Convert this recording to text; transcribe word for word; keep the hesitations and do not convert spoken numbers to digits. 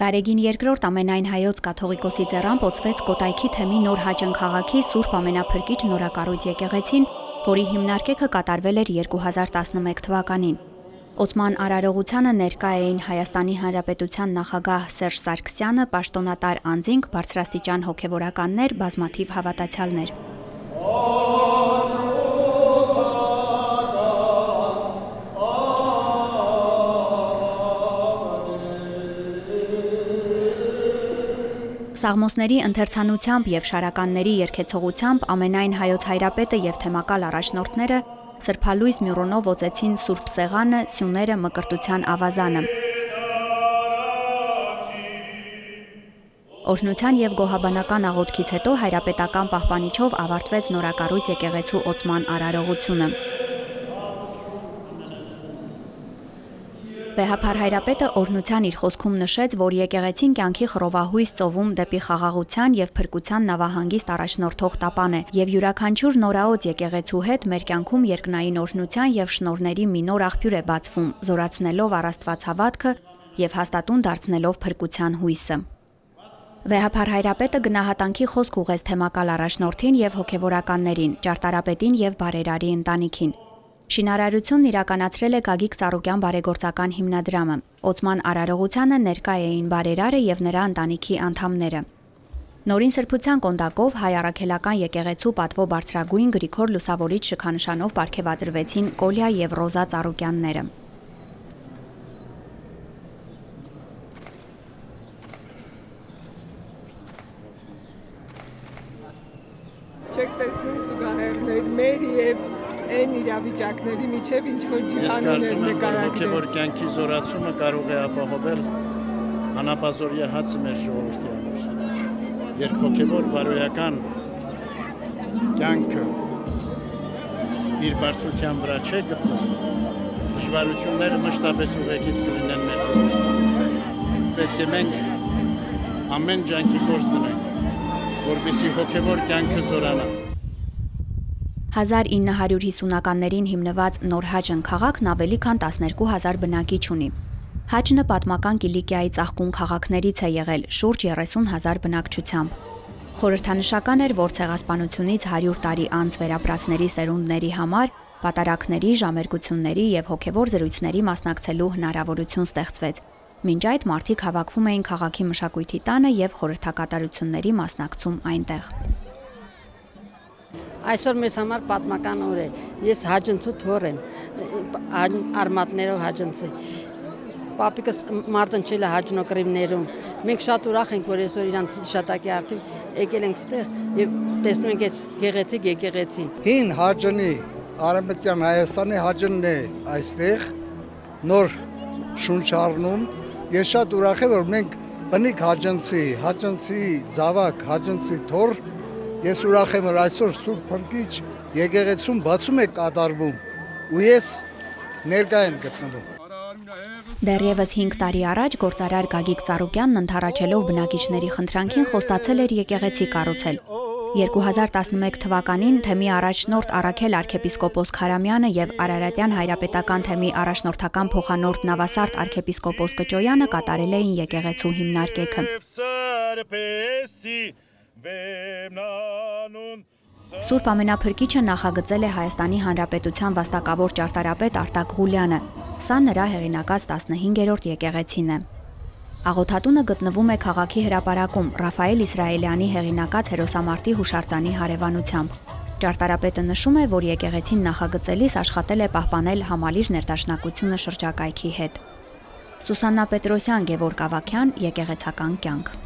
Գարեգին Բ Ամենայն հայոց կաթողիկոսի ձեռամբ օծվեց Կոտայքի թեմի Նոր Հաճըն քաղաքի Սուրբ Ամենափրկիչ Նորակառույց եկեղեցին, որի հիմնարկեքը կատարվել էր երկու հազար տասնմեկ թվականին։ Օծման արարողությանը ներկա էին Հայաստանի Հանրապետության Նախագահ Սերժ Սարգսյանը, պաշտոնատար անձինք, բարձրաստիճան հոգևորականներ, բազմաթիվ հավատացյալներ։ Սաղմոսների ընթերցանությամբ և շարականների երգեցողությամբ ամենայն հայոց հայրապետը և թեմակալ առաջնորդները սրբալույս մյուրոնով օծեցին Սուրբ Սեղանը, սյուները, մկրտության ավազանը։ Օրհնության և գոհաբանական աղոթքից հետո հայրապետական պահպանիչով ավարտվեց Նորակառույց եկեղեցու օծման արարողությունը։ Վեհափար հայրապետը օրհնության իր խոսքում նշեց, որ եկեղեցին կյանքի խռովահույս ծովում դեպի խաղաղության և փրկության նավահանգիստ առաջնորդող տապան է, և յուրաքանչյուր նորաոծ եկեղեցու հետ մեր կյանքում երկնային օրհնության և շնորհների մի նոր աղբյուր է բացվում, զորացնելով առաստված հավատքը և հաստատուն դարձնելով փրկության հույսը։ Վեհափար հայրապետը գնահատանքի խոսք ուղղեց թեմակալ առաջնորդին և հոգևորականներին, ճարտարապետին և բարերարի ընտանիքին։ Շինարարությունն իրականացրել է Գագիկ Ծառուկյան բարեգործական հիմնադրամը։ Օծման արարողությանը ներկա էին բարերարը և նրա ընտանիքի անդամները։ Նորին սրբության կոնդակով հայ առաքելական եկեղեցու պատվո բարձրագույն Գրիգոր Լուսավորիչ շքանշանով պարգևատրվեցին Կոլյա և Ռոզա Ծառուկյանները։ Չեք տեսնում զուգահեռներ մեր և այն իրավիճակների միջև ինչ-որ ջիհաններ նկարագրել։ Հոգևոր կյանքի զորացումը կարող է ապահովել անապազորյա հացը մեր ժողովրդի համար։ Երբ հոգևոր բարոյական կյանքը իր բարձրության վրա չէ գտնվում, դժվարությունները մշտապես ուղեկից կլինեն մեր ժողովրդին։ Պետք է մենք ամեն ջանքի գործ դնենք, որպեսզի հոգևոր կյանքը զորանա։ հազար ինը հարյուր հիսունականներին հիմնված Նոր Հաճըն քաղաքն ավելի քան տասներկու հազար բնակիչ ունի։ Հաճնը պատմական Կիլիկիայի ծաղկուն քաղաքներից է եղել, շուրջ երեսուն հազար բնակչությամբ։ Խորհրդանշական էր, որ ցեղասպանությունից հարյուր տարի անց վերապրածների սերունդների համար պատարակների, ժամերգությունների և հոգևոր զրույցների մասնակցելու հնարավորություն ստեղծվեց։ Մինչ այդ մարդիկ հավաքվում էին քաղաքի մշակույթի տանը և խորհրդակատարությունների մասնակցում այնտեղ։ Այսօր մեզ համար պատմական օր է։ Ես հաջնցու թոր եմ, արմատներով հաջնցի։ Պապիկս մարտնչել է հաջնոկրիվներում։ Մենք շատ ուրախ ենք, որ այսօր իրանց հիշատակի արդիվ եկել ենք ստեղ և տեսնում ենք այս գեղեցիկ եկեղեցին։ Հին Հաճնի, Արևմտյան Հայաստանի Հաճնն է այստեղ, նոր շունչ առնում։ Ես շատ ուրախ եմ, որ մենք բնիկ հաջնցի, հաջնցի զավակ, հաջնցի թոր, ես ուրախ եմ, որ այսօր Սուրբ Փրկիչ եկեղեցում բացում է կատարվում, ու ես ներկա եմ գտնվում։ Դեռևս հինգ տարի առաջ գործարար Գագիկ Ծառուկյանն ընդառաջելով բնակիչների խնդրանքին խոստացել էր եկեղեցի կառուցել։ երկու հազար տասնմեկ թվականին թեմի առաջնորդ առաքել arczepiskopos Քարամյանը և Արարատյան հայրապետական թեմի առաջնորդական փոխանորդ Նավասարդ arczepiskopos Կճոյանը կատարել էին եկեղեցու հիմնարկեքը։ Սուրբ Ամենափրկիչը նախագծել է Հայաստանի Հանրապետության վաստակավոր ճարտարապետ Արտակ Ղուլյանը։ Սա նրա հեղինակած տասնհինգերորդ եկեղեցին է։ Աղոթատունը գտնվում է քաղաքի հրապարակում Ռաֆայել Իսրայելյանի հեղինակած հերոսամարտի հուշարձանի հարևանությամբ։ Ճարտարապետը նշում է, որ եկեղեցին նախագծելիս աշխատել է պահպանել համալիր ներդաշնակությունը շրջակայքի հետ։ Սուսաննա Պետրոսյան, Գևորգ Ավագյան, եկեղեցական կյանք։